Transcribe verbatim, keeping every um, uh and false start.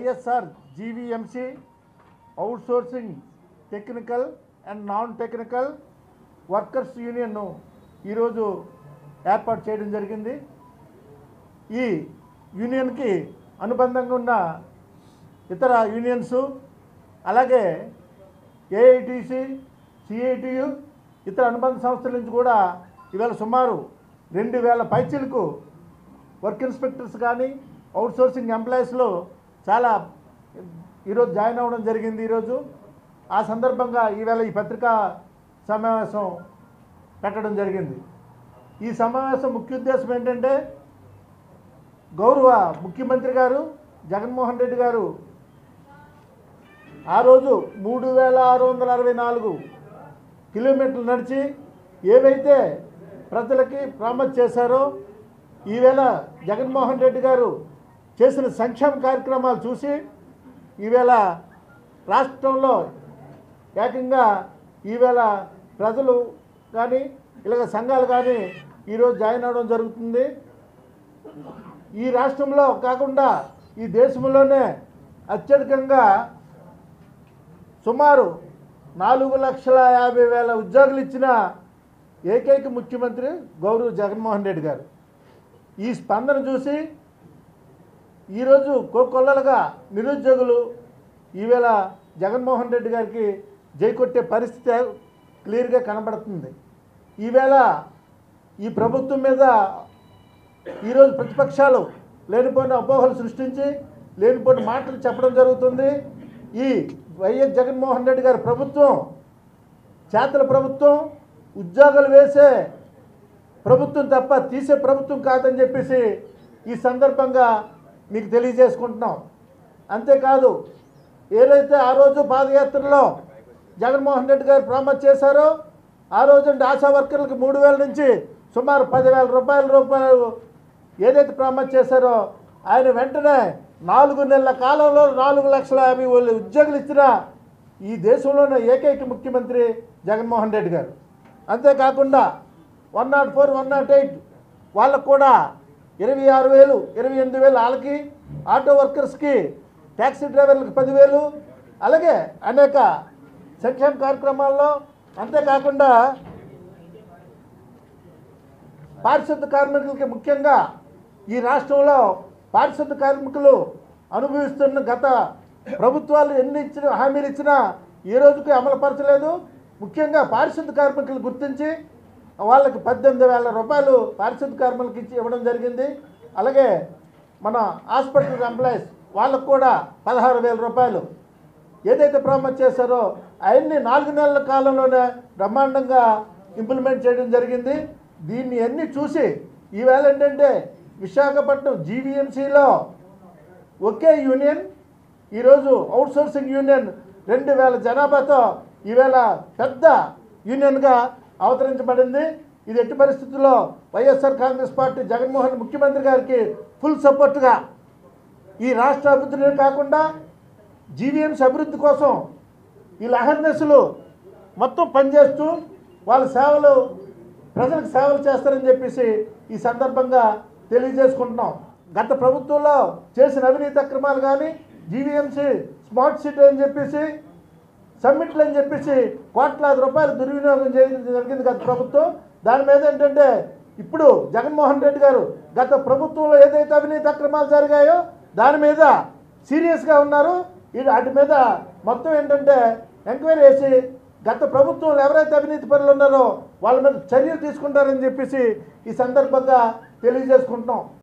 YSR GVMC outsourcing technical and non technical workers యూనియన్ను ఈరోజు ఏర్పాటు చేయడం జరిగింది. ఈ యూనియన్కి అనుబంధంగా ఉన్న ఇతర యూనియన్స్ అలాగే ఏఐటీసీ, సిఐటియు ఇతర అనుబంధ సంస్థల నుంచి కూడా ఇవాళ సుమారు రెండు వేల పైచీలకు వర్క్ ఇన్స్పెక్టర్స్ కానీ అవుట్సోర్సింగ్ ఎంప్లాయీస్లో చాలా ఈరోజు జాయిన్ అవ్వడం జరిగింది. ఈరోజు ఆ సందర్భంగా ఈవేళ ఈ పత్రికా సమావేశం పెట్టడం జరిగింది. ఈ సమావేశం ముఖ్య ఉద్దేశం ఏంటంటే గౌరవ ముఖ్యమంత్రి గారు జగన్మోహన్ రెడ్డి గారు ఆ రోజు మూడు వేల ఆరు వందల అరవై నాలుగు కిలోమీటర్లు నడిచి ఏవైతే ప్రజలకి ప్రామిస్ చేశారో ఈవేళ జగన్మోహన్ రెడ్డి గారు చేసిన సంక్షేమ కార్యక్రమాలు చూసి ఈవేళ రాష్ట్రంలో ఏకంగా ఈవేళ ప్రజలు కానీ ఇలాగ సంఘాలు కానీ ఈరోజు జాయిన్ అవ్వడం జరుగుతుంది. ఈ రాష్ట్రంలో కాకుండా ఈ దేశంలోనే అత్యధికంగా సుమారు నాలుగు లక్షల యాభై వేల ఉద్యోగులు ఇచ్చిన ఏకైక ముఖ్యమంత్రి గౌరవ జగన్మోహన్ రెడ్డి గారు. ఈ స్పందన చూసి ఈరోజు కోకొల్లలుగా నిరుద్యోగులు ఈవేళ జగన్మోహన్ రెడ్డి గారికి జై కొట్టే పరిస్థితి క్లియర్గా కనబడుతుంది. ఈవేళ ఈ ప్రభుత్వం మీద ఈరోజు ప్రతిపక్షాలు లేనిపోయిన అపోహలు సృష్టించి లేనిపోయిన మాటలు చెప్పడం జరుగుతుంది. ఈ వైఎస్ జగన్మోహన్ రెడ్డి గారి ప్రభుత్వం చేతల ప్రభుత్వం, ఉద్యోగాలు వేసే ప్రభుత్వం తప్ప తీసే ప్రభుత్వం కాదని చెప్పేసి ఈ సందర్భంగా మీకు తెలియజేసుకుంటున్నాం. అంతేకాదు ఏదైతే ఆ రోజు పాదయాత్రలో జగన్మోహన్ రెడ్డి గారు ప్రామిస్ చేశారో ఆ రోజు ఆశా వర్కర్లకు మూడు వేల నుంచి సుమారు పదివేల రూపాయల రూపాయలు ఏదైతే ప్రామిస్ చేశారో ఆయన వెంటనే నాలుగు నెలల కాలంలో నాలుగు లక్షల యాభై వేల ఉద్యోగులు ఇచ్చిన ఈ దేశంలోనే ఏకైక ముఖ్యమంత్రి జగన్మోహన్ రెడ్డి గారు. అంతేకాకుండా one naught four one naught eight వాళ్ళకు కూడా ఇరవై ఆరు వేలు ఇరవై ఎనిమిది వేలు వాళ్ళకి, ఆటో వర్కర్స్కి, ట్యాక్సీ డ్రైవర్లకు పదివేలు, అలాగే అనేక సంక్షేమ కార్యక్రమాల్లో. అంతేకాకుండా పారిశుద్ధ కార్మికులకి ముఖ్యంగా ఈ రాష్ట్రంలో పారిశుద్ధ కార్మికులు అనుభవిస్తున్న గత ప్రభుత్వాలు ఎన్ని ఇచ్చిన హామీలు ఇచ్చినా ఈ రోజుకి అమలుపరచలేదు. ముఖ్యంగా పారిశుద్ధ కార్మికులు గుర్తించి వాళ్ళకి పద్దెనిమిది వేల రూపాయలు పారిశుద్ధ కార్మికులకి ఇచ్చి ఇవ్వడం జరిగింది. అలాగే మన హాస్పిటల్ ఎంప్లాయీస్ వాళ్ళకు కూడా పదహారు వేల రూపాయలు ఏదైతే ప్రామిస్ చేశారో అవన్నీ నాలుగు నెలల కాలంలోనే బ్రహ్మాండంగా ఇంప్లిమెంట్ చేయడం జరిగింది. దీన్ని అన్నీ చూసి ఈవేళ ఏంటంటే విశాఖపట్నం జీవీఎంసీలో ఒకే యూనియన్ ఈరోజు అవుట్సోర్సింగ్ యూనియన్ రెండు వేల జనాభాతో ఈవేళ పెద్ద యూనియన్గా అవతరించబడింది. ఇది ఎట్టి పరిస్థితుల్లో వైఎస్ఆర్ కాంగ్రెస్ పార్టీ జగన్మోహన్ ముఖ్యమంత్రి గారికి ఫుల్ సపోర్ట్గా ఈ రాష్ట్ర అభివృద్ధిని కాకుండా జీవీఎంసీ అభివృద్ధి కోసం వీళ్ళ అహర్నెస్లు మొత్తం పనిచేస్తూ వాళ్ళ సేవలు ప్రజలకు సేవలు చేస్తారని చెప్పేసి ఈ సందర్భంగా తెలియజేసుకుంటున్నాం. గత ప్రభుత్వంలో చేసిన అవినీతి అక్రమాలు కానీ జీవీఎంసీ స్మార్ట్ సిటీ అని చెప్పేసి సమ్మిట్లు అని చెప్పేసి కోట్లాది రూపాయలు దుర్వినియోగం చేయడం జరిగింది గత ప్రభుత్వం. దాని మీద ఏంటంటే ఇప్పుడు జగన్మోహన్ రెడ్డి గారు గత ప్రభుత్వంలో ఏదైతే అవినీతి అక్రమాలు జరిగాయో దాని మీద సీరియస్గా ఉన్నారు. వాటి మీద మొత్తం ఏంటంటే ఎంక్వైరీ చేసి గత ప్రభుత్వంలో ఎవరైతే అవినీతి పరులు ఉన్నారో వాళ్ళ మీద చర్యలు తీసుకుంటారని చెప్పేసి ఈ సందర్భంగా తెలియజేసుకుంటున్నాం.